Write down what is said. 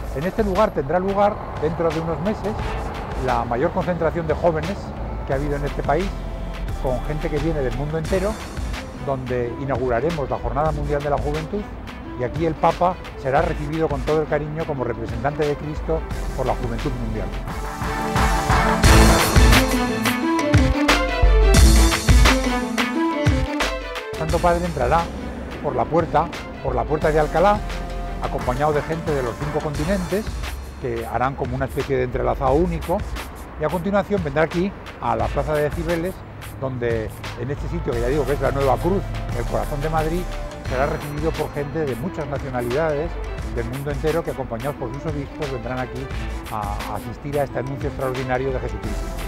En este lugar tendrá lugar, dentro de unos meses, la mayor concentración de jóvenes que ha habido en este país, con gente que viene del mundo entero, donde inauguraremos la Jornada Mundial de la Juventud y aquí el Papa será recibido con todo el cariño como representante de Cristo por la juventud mundial. El Santo Padre entrará por la puerta de Alcalá, acompañado de gente de los 5 continentes, que harán como una especie de entrelazado único, y a continuación vendrá aquí a la Plaza de Cibeles, donde en este sitio que ya digo que es la Nueva Cruz, el corazón de Madrid, será recibido por gente de muchas nacionalidades del mundo entero que, acompañados por sus obispos, vendrán aquí a asistir a este anuncio extraordinario de Jesucristo.